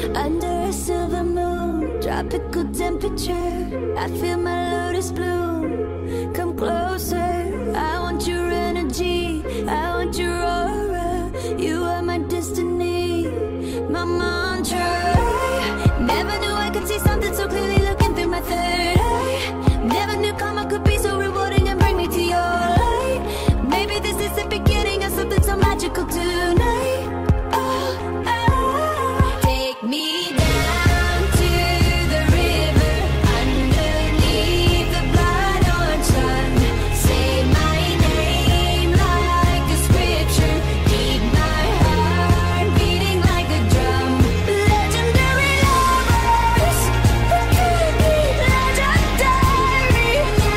under a silver moon, tropical temperature. I feel my lotus bloom. Come closer, I want your energy, I want your aura. You are my destiny, my mantra. Never knew I could see something so clearly looking through my third eye. Never knew karma could be so rewarding and bring me to your light. Maybe this is the beginning of something so magical tonight. Oh, take me down to the river, underneath the blood orange sun. Say my name like a scripture, keep my heart beating like a drum. Legendary lovers, we could be legendary.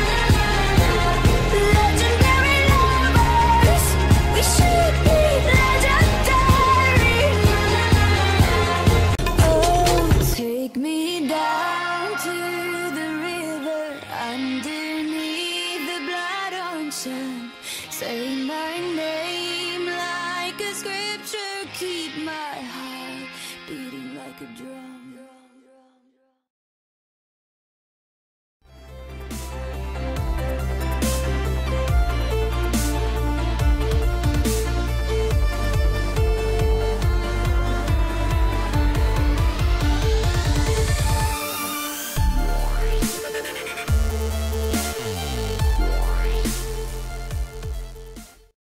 Legendary lovers, we should be legendary. Oh, take me down to the river, underneath the blood orange sun. Say my name like a scripture, keep my heart